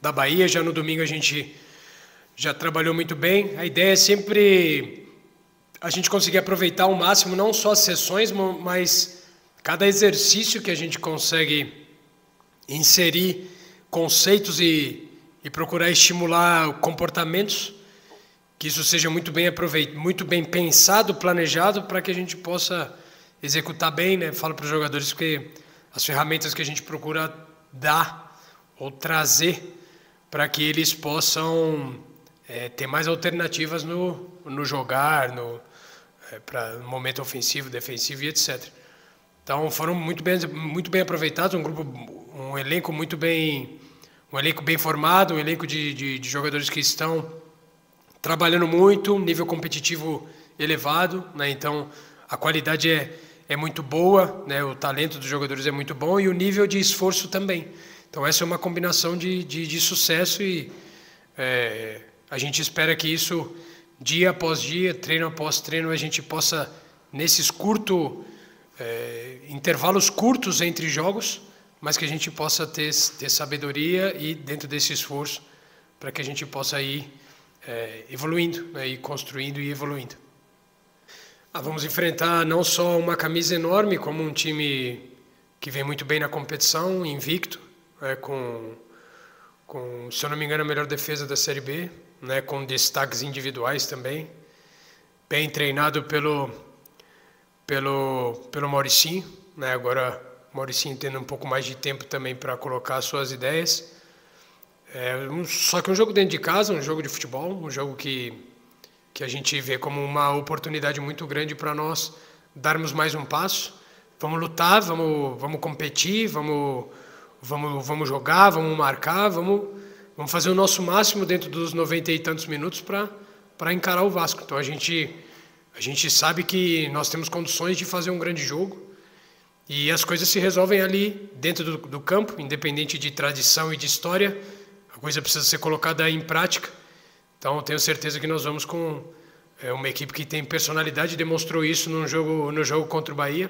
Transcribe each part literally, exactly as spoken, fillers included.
da Bahia. Já no domingo a gente já trabalhou muito bem. A ideia é sempre a gente conseguir aproveitar ao máximo não só as sessões, mas cada exercício que a gente consegue inserir conceitos e, e procurar estimular comportamentos, que isso seja muito bem aproveitado, muito bem pensado, planejado, para que a gente possa executar bem, né? Falo para os jogadores que as ferramentas que a gente procura dar ou trazer para que eles possam é, ter mais alternativas no, no jogar, no, é, para no momento ofensivo, defensivo e etcétera. Então foram muito bem, muito bem aproveitados, um grupo, um elenco muito bem, um elenco bem formado, um elenco de, de, de jogadores que estão trabalhando muito, nível competitivo elevado, né? Então a qualidade é, é muito boa, né? O talento dos jogadores é muito bom e o nível de esforço também. Então essa é uma combinação de, de, de sucesso e é, a gente espera que isso, dia após dia, treino após treino, a gente possa, nesses curtos, é, intervalos curtos entre jogos, mas que a gente possa ter, ter sabedoria e dentro desse esforço para que a gente possa ir é, evoluindo, né, e construindo e evoluindo. Ah, vamos enfrentar não só uma camisa enorme, como um time que vem muito bem na competição, invicto, é, com, com, se eu não me engano, a melhor defesa da Série B, né, com destaques individuais também, bem treinado pelo, pelo, pelo Mauricinho, né, agora o Mauricinho tendo um pouco mais de tempo também para colocar suas ideias. É, um, só que um jogo dentro de casa, um jogo de futebol, um jogo que, que a gente vê como uma oportunidade muito grande para nós darmos mais um passo. Vamos lutar, vamos, vamos competir, vamos, vamos, vamos jogar, vamos marcar, vamos, vamos fazer o nosso máximo dentro dos noventa e tantos minutos para para encarar o Vasco. Então a gente, a gente sabe que nós temos condições de fazer um grande jogo e as coisas se resolvem ali dentro do, do campo, independente de tradição e de história. A coisa precisa ser colocada em prática. Então, tenho certeza que nós vamos com é, uma equipe que tem personalidade, demonstrou isso no jogo, no jogo contra o Bahia.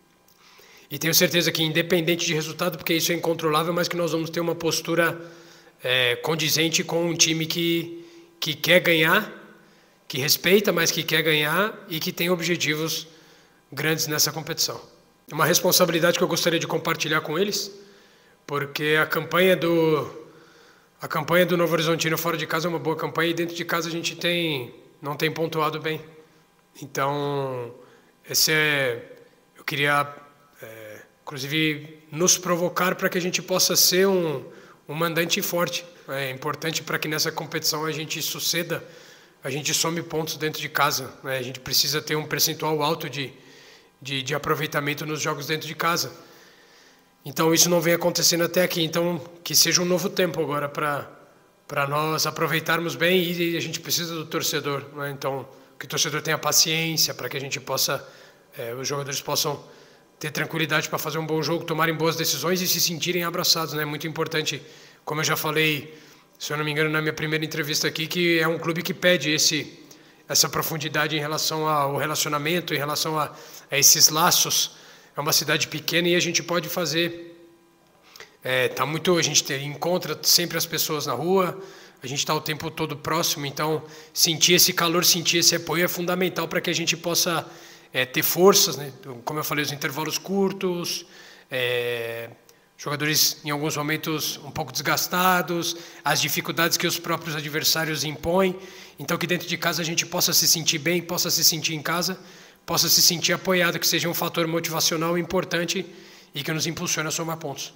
E tenho certeza que, independente de resultado, porque isso é incontrolável, mas que nós vamos ter uma postura é, condizente com um time que, que quer ganhar, que respeita, mas que quer ganhar e que tem objetivos grandes nessa competição. É uma responsabilidade que eu gostaria de compartilhar com eles, porque a campanha do... A campanha do Novo Horizontino fora de casa é uma boa campanha e dentro de casa a gente tem, não tem pontuado bem. Então, esse é, eu queria, é, inclusive, nos provocar para que a gente possa ser um, um mandante forte. É importante para que nessa competição a gente suceda, a gente some pontos dentro de casa, né? A gente precisa ter um percentual alto de, de, de aproveitamento nos jogos dentro de casa. Então, isso não vem acontecendo até aqui. Então, que seja um novo tempo agora para para nós aproveitarmos bem e a gente precisa do torcedor, né? Então, que o torcedor tenha paciência para que a gente possa, é, os jogadores possam ter tranquilidade para fazer um bom jogo, tomarem boas decisões e se sentirem abraçados, né? Muito importante, como eu já falei, se eu não me engano, na minha primeira entrevista aqui, que é um clube que pede esse, essa profundidade em relação ao relacionamento, em relação a, a esses laços. É uma cidade pequena e a gente pode fazer, é, tá muito, a gente tem, encontra sempre as pessoas na rua, a gente está o tempo todo próximo, então sentir esse calor, sentir esse apoio é fundamental para que a gente possa é, ter forças, né? Como eu falei, os intervalos curtos, é, jogadores em alguns momentos um pouco desgastados, as dificuldades que os próprios adversários impõem, então que dentro de casa a gente possa se sentir bem, possa se sentir em casa, possa se sentir apoiado, que seja um fator motivacional importante e que nos impulsione a somar pontos.